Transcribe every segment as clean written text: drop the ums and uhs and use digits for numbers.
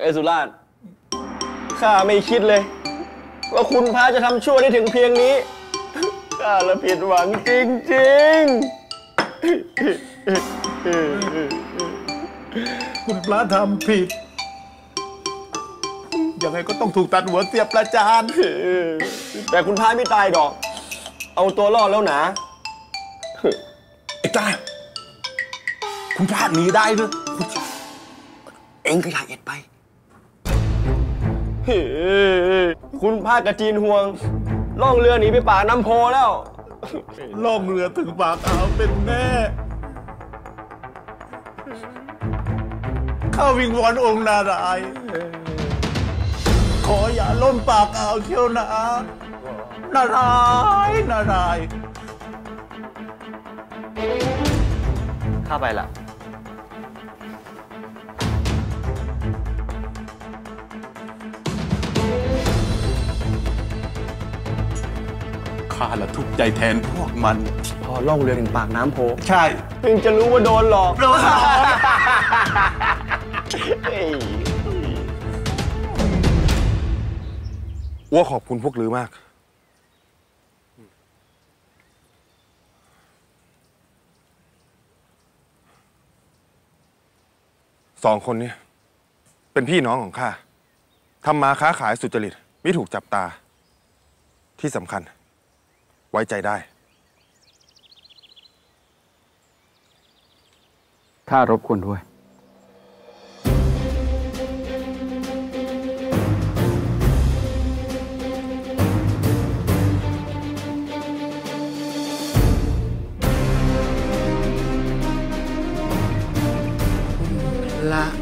อ้สุราษฎร์ข้าไม่คิดเลยว่าคุณพระจะทำชั่วได้ถึงเพียงนี้ข้าละผิดหวังจริงๆคุณพระทำผิดยังไงก็ต้องถูกตัดหัวเสียบประจานแต่คุณพระไม่ตายดอกเอาตัวรอดแล้วนะไอ้กล้าคุณพระหนีได้หรือเอ็งก็อย่าเอ็ดไปคุณพระกระจีนห่วงล่องเรือหนีไปปากน้ำโพแล้วล่องเรือถึงปากอ่าวเป็นแน่ข้าวิงวอนองค์นารายณ์ขออย่าล้นปากอ่าวเที่ยวนะนารายณ์นารายณ์ข้าไปละข้าละทุกข์ใจแทนพวกมันพอล่องเรือถึงปากน้ำโพใช่ถึงจะรู้ว่าโดนหลอกอ้วขอบคุณพวกลือมากสองคนนี้เป็นพี่น้องของข้าทำมาค้าขายสุจริตไม่ถูกจับตาที่สำคัญไว้ใจได้ข้ารบกวนด้วยละ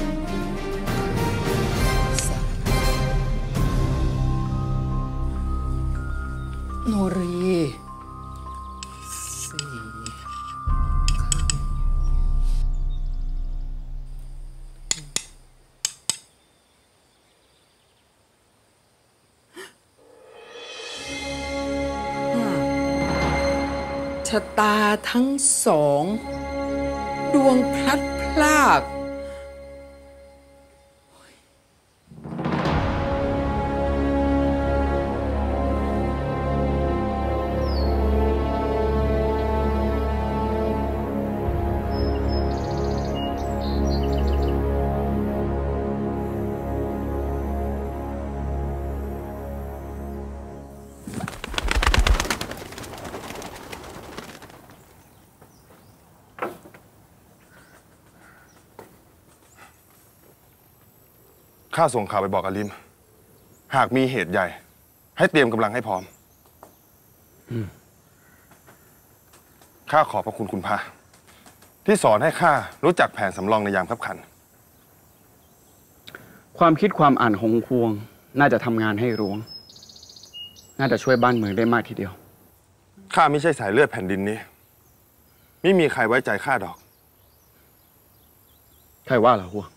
โนรีสี่ชะตาทั้งสองดวงพลัดพรากข้าส่งข่าวไปบอกอาลิมหากมีเหตุใหญ่ให้เตรียมกำลังให้พร้อมข้าขอบพระคุณคุณพระที่สอนให้ข้ารู้จักแผนสำรองในยามคับขันความคิดความอ่านของพวงน่าจะทำงานให้หลวงน่าจะช่วยบ้านเมืองได้มากทีเดียวข้าไม่ใช่สายเลือดแผ่นดินนี้ไม่มีใครไว้ใจข้าดอกใครว่าเหรอพวง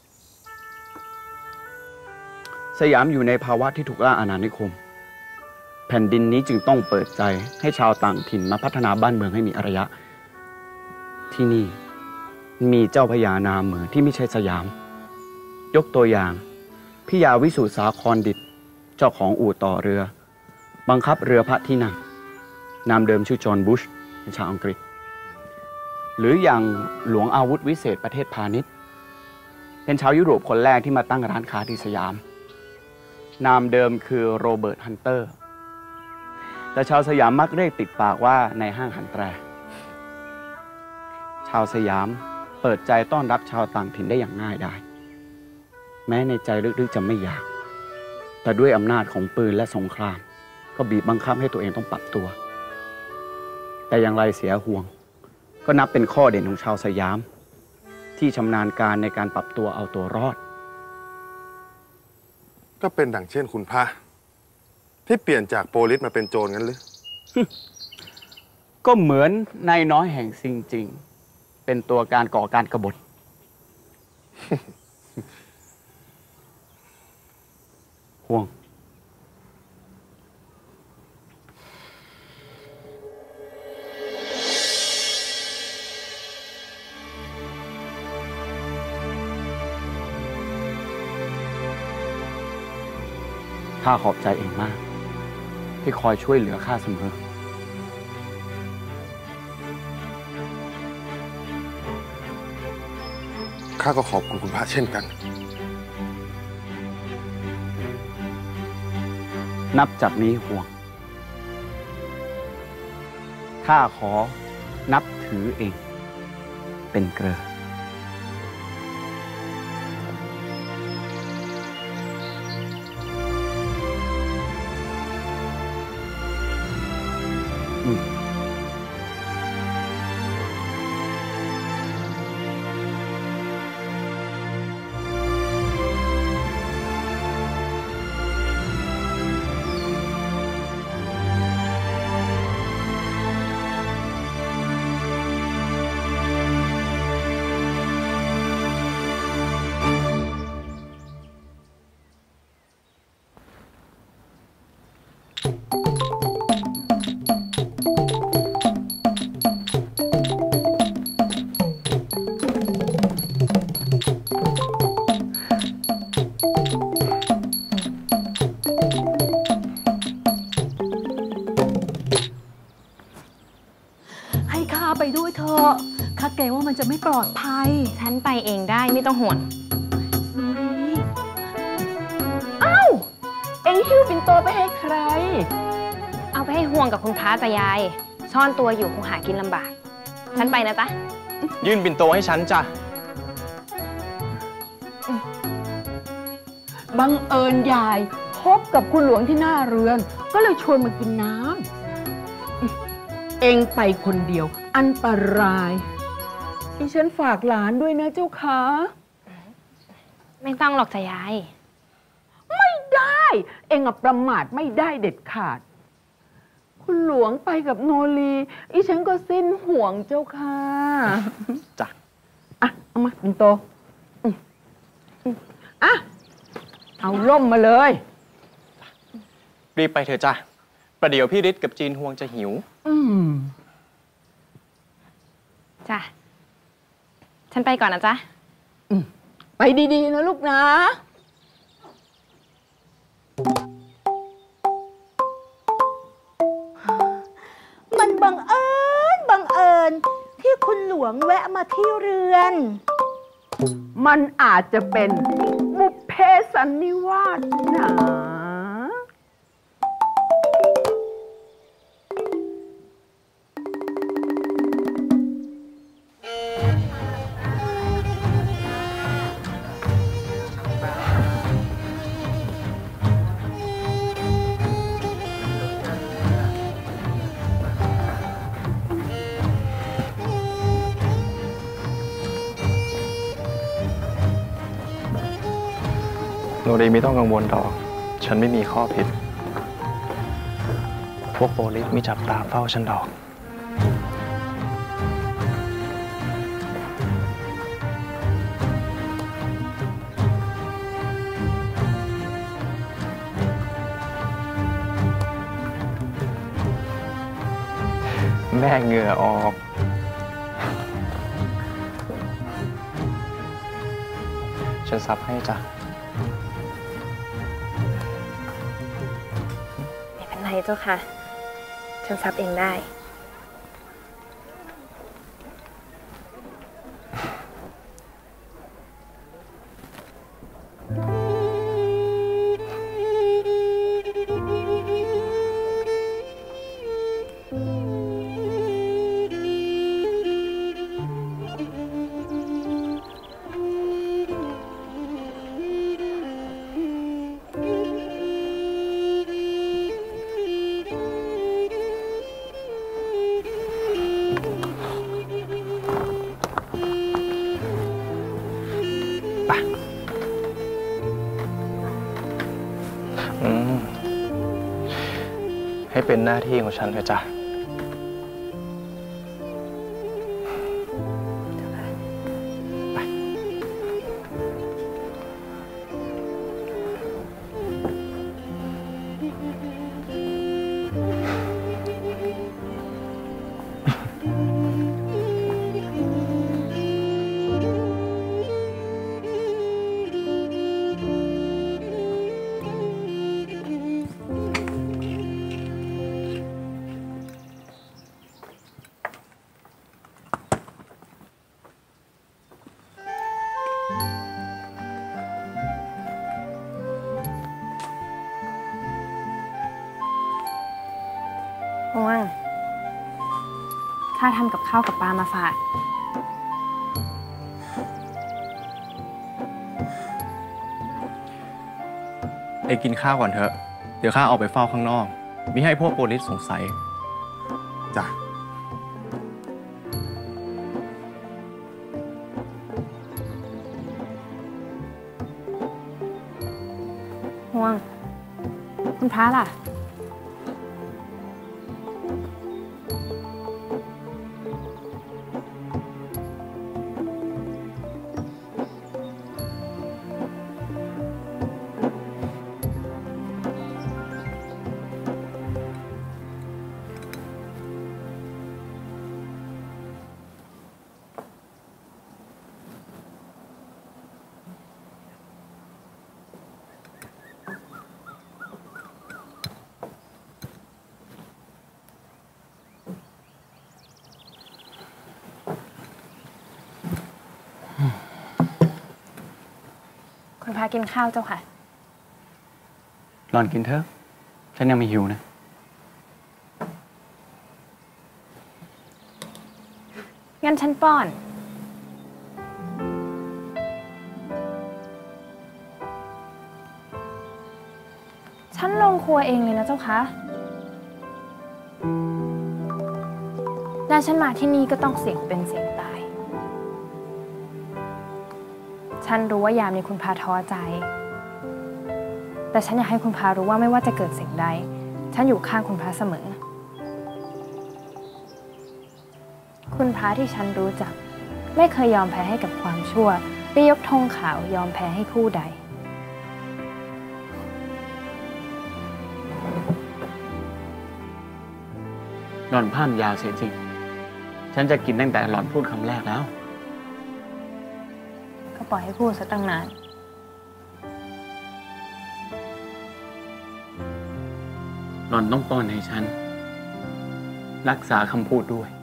สยามอยู่ในภาวะที่ถูกล่าอาณานิคมแผ่นดินนี้จึงต้องเปิดใจให้ชาวต่างถิ่นมาพัฒนาบ้านเมืองให้มีอารยะที่นี่มีเจ้าพญานามเหมือนที่ไม่ใช่สยามยกตัวอย่างพิยาวิสุทธิสาครดิษฐ์เจ้าของอู่ต่อเรือบังคับเรือพระที่นั่งนามเดิมชื่อจอห์นบุชเป็นชาวอังกฤษหรืออย่างหลวงอาวุธวิเศษประเทศพาณิชย์เป็นชาวยุโรปคนแรกที่มาตั้งร้านค้าที่สยามนามเดิมคือโรเบิร์ตฮันเตอร์แต่ชาวสยามมักเรียกติดปากว่าในห้างหันแตรชาวสยามเปิดใจต้อนรับชาวต่างถิ่นได้อย่างง่ายได้แม้ในใจลึกๆจะไม่อยากแต่ด้วยอำนาจของปืนและสงครามก็บีบบังคับให้ตัวเองต้องปรับตัวแต่อย่างไรเสียห่วงก็นับเป็นข้อเด่นของชาวสยามที่ชำนาญการในการปรับตัวเอาตัวรอดก็เป็นดังเช่นคุณพระที่เปลี่ยนจากโปลิสมาเป็นโจรงั้นหรือก็เหมือนนายน้อยแห่งซิงจริงเป็นตัวการก่อการกบฏห่วงข้าขอบใจเองมาก ที่คอยช่วยเหลือข้าเสมอข้าก็ขอบคุณคุณพระเช่นกันนับจากนี้ห่วง ข้าขอนับถือเอง เป็นเกลอให้ข้าไปด้วยเถอะข้าเกรงว่ามันจะไม่ปลอดภัยฉันไปเองได้ไม่ต้องห่วงอ้าว เอ็งหิ้วปิ่นโตไปให้ใครเอาไปให้ห่วงกับคุณพระจ้ะยาย ซ่อนตัวอยู่คงหากินลำบาก ฉันไปนะจ๊ะยื่นปิ่นโตให้ฉันจ้ะบังเอิญยายพบกับคุณหลวงที่หน้าเรือน ก็เลยชวนมากินน้ำเอ็งไปคนเดียวอันตรายดิฉันฝากหลานด้วยนะเจ้าค่ะไม่ต้องหรอกจ้ะยายไม่ได้ เอ็งอะประมาทไม่ได้เด็ดขาด คุณหลวงไปกับโนรีอีฉันก็สิ้นห่วงเจ้าค่ะจ้ะอ่ะ เอามาปิ่นโตอ่ะ เอาล่มมาเลยรีบไปเถอะจ้ะ ประเดี๋ยวพี่ฤทธิ์กับจีนฮวงจะหิวจ้ะ ฉันไปก่อนนะจ๊ะไปดีๆนะลูกนะมันบังเอิญที่คุณหลวงแวะมาที่เรือนมันอาจจะเป็นบุพเพสันนิวาสนะโนรีไม่ต้องกังวลหรอก ฉันไม่มีข้อผิด พวกโปลิสไม่จับตาเฝ้าฉันดอก แม่เหงื่อออก ฉันซับให้จ้ะไม่เป็นไรเจ้าค่ะ ฉันซับเองได้ ให้เป็นหน้าที่ของฉันเลยจ้ะเห่วงข้าทำกับข้าวกับปลามาฝากเองกินข้าวก่อนเถอะ เดี๋ยวข้าออกไปเฝ้าข้างนอกมิให้พวกโปลิสสงสัยจ้ะห่วง คุณพระล่ะ คุณพระกินข้าวเจ้าค่ะหล่อนกินเถอะ ฉันยังไม่หิวนะงั้นฉันป้อน ฉันลงครัวเองเลยนะเจ้าคะและฉันมาที่นี่ก็ต้องเสี่ยงเป็นเสี่ยงตาย ฉันรู้ว่ายามนี้คุณพาท้อใจ แต่ฉันอยากให้คุณพารู้ว่าไม่ว่าจะเกิดสิ่งใด ฉันอยู่ข้างคุณพาเสมอ คุณพระที่ฉันรู้จักไม่เคยยอมแพ้ให้กับความชั่วหรือยกธงขาวยอมแพ้ให้ผู้ใดหล่อนพลาดยาเสียจริง ฉันจะกินตั้งแต่หล่อนพูดคำแรกแล้วก็ปล่อยให้พูดซะตั้งนานหล่อนต้องป้อนให้ฉัน รักษาคำพูดด้วย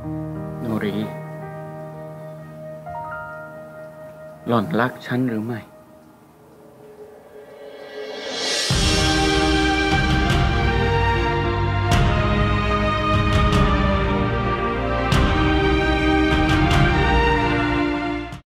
โนรี หล่อนรักฉันหรือไม่